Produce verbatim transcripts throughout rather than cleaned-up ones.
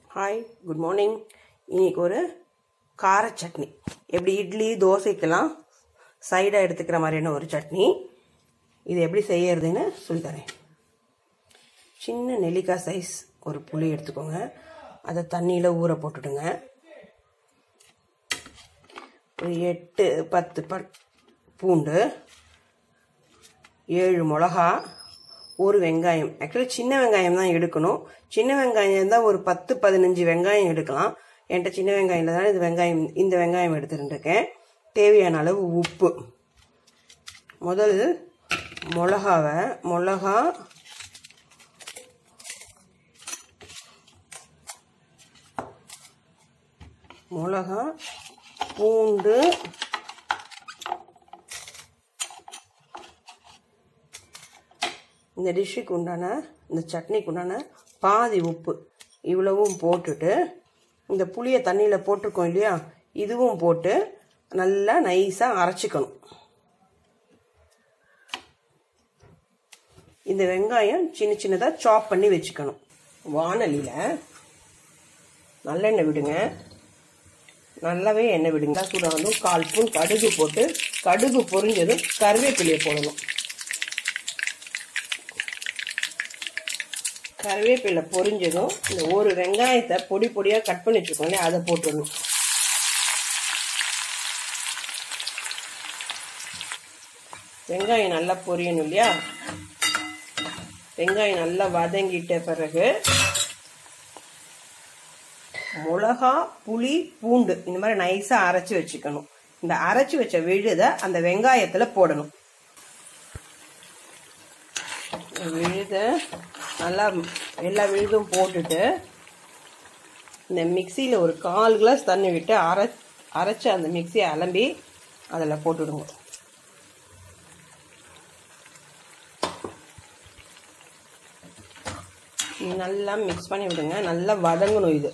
Hi, good morning. இன்னைக்கு ஒரு கார சட்னி, எப்படி இட்லி தோசைக்கெல்லாம் சைடாக எடுத்துக்கிற மாதிரியான ஒரு சட்னி. இது எப்படி செய்யறதுன்னு சொல்லித்தரேன். சின்ன நெல்லிக்காய் சைஸ் ஒரு புளி எடுத்துக்கோங்க. அதை தண்ணியில் ஊற போட்டுடுங்க. ஒரு எட்டு பத்து பல் பூண்டு, ஏழு மிளகா, ஒரு வெங்காயம். ஆக்சுவலி சின்ன வெங்காயம் தான் எடுக்கணும். சின்ன வெங்காயம் இருந்தால் ஒரு பத்து பதினஞ்சு வெங்காயம் எடுக்கலாம். என்கிட்ட சின்ன வெங்காயம் தான் இது வெங்காயம் இந்த வெங்காயம் எடுத்துருக்கேன். தேவையான அளவு உப்பு. முதல் மிளகாவை மிளகா மிளகா பூண்டு, இந்த டிஷ்ஷுக்கு உண்டான இந்த சட்னிக்கு உண்டான பாதி உப்பு இவ்வளவும் போட்டுட்டு, இந்த புளியை தண்ணியில் போட்டிருக்கோம் இல்லையா, இதுவும் போட்டு நல்லா நைஸாக அரைச்சிக்கணும். இந்த வெங்காயம் சின்ன சின்னதாக சாப் பண்ணி வச்சுக்கணும். வாணலியில் நல்லெண்ணெய் விடுங்க. நல்லாவே எண்ணெய் விடுங்க. சூடாக கால் ஸ்பூன் கடுகு போட்டு, கடுகு பொரிஞ்சதும் கருவேப்பிலையை போடணும். கருவேப்பிலை பொரிஞ்சதும் இந்த ஒரு வெங்காயத்தை பொடி பொடியாக கட் பண்ணி வச்சுக்கோங்க, அதை போட்டுடணும். வெங்காயம் நல்லா பொரியணும் இல்லையா. வெங்காயம் நல்லா வதங்கிட்ட பிறகு மிளகா, புளி, பூண்டு இந்த மாதிரி நைஸாக அரைச்சி வச்சுக்கணும். இந்த அரைச்சி வச்ச விழுதை அந்த வெங்காயத்தில் போடணும். விழுதை நல்லா எல்லா விழுதும் போட்டுட்டு, இந்த மிக்சியில் ஒரு கால் கிளாஸ் தண்ணி விட்டு அரை அரைச்சி அந்த மிக்சியை அலம்பி அதில் போட்டுடுங்க. நல்லா மிக்ஸ் பண்ணி விடுங்க. நல்லா வதங்கணும். இது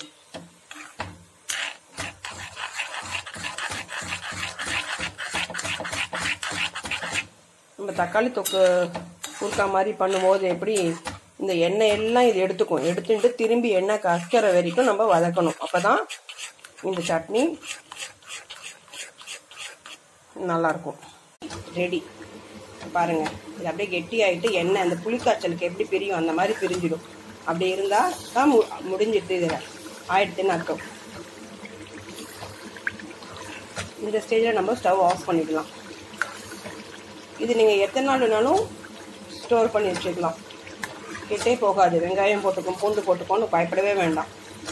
நம்ம தக்காளி தொக்கு ஊறுக்கா மாதிரி பண்ணும்போது எப்படி இந்த எண்ணெய் எல்லாம் இது எடுத்துக்கும். எடுத்துட்டு திரும்பி எண்ணெய் கக்கிற வரைக்கும் நம்ம வதக்கணும். அப்போதான் இந்த சட்னி நல்லாயிருக்கும். ரெடி பாருங்க. இது அப்படியே கெட்டி ஆகிட்டு எண்ணெய் அந்த புளிக்காய்ச்சலுக்கு எப்படி பிரியும் அந்த மாதிரி பிரிஞ்சிடும். அப்படி இருந்தால் தான் மு முடிஞ்சிட்டு இதில் ஆயிடுத்துன்னு அர்த்தம். இந்த ஸ்டேஜில் நம்ம ஸ்டவ் ஆஃப் பண்ணிக்கலாம். இது நீங்கள் எத்தனை நாள் வேணாலும் ஸ்டோர் பண்ணி வச்சுக்கலாம். கிட்டே போகாது. வெங்காயம் போட்டுக்கும் பூண்டு போட்டுக்கோன்னு பயப்படவே வேண்டாம்.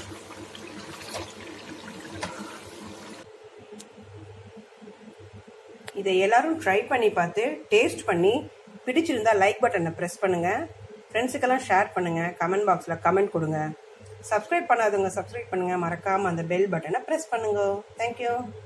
இதை எல்லாரும் ட்ரை பண்ணி பார்த்து டேஸ்ட் பண்ணி பிடிச்சிருந்தா லைக் பட்டனை ப்ரெஸ் பண்ணுங்க. ஃப்ரெண்ட்ஸுக்கெல்லாம் ஷேர் பண்ணுங்க. கமெண்ட் பாக்ஸில் கமெண்ட் கொடுங்க. சப்ஸ்கிரைப் பண்ணாதவங்க சப்ஸ்கிரைப் பண்ணுங்க. மறக்காமல் அந்த பெல் பட்டனை ப்ரெஸ் பண்ணுங்க. தேங்க்யூ.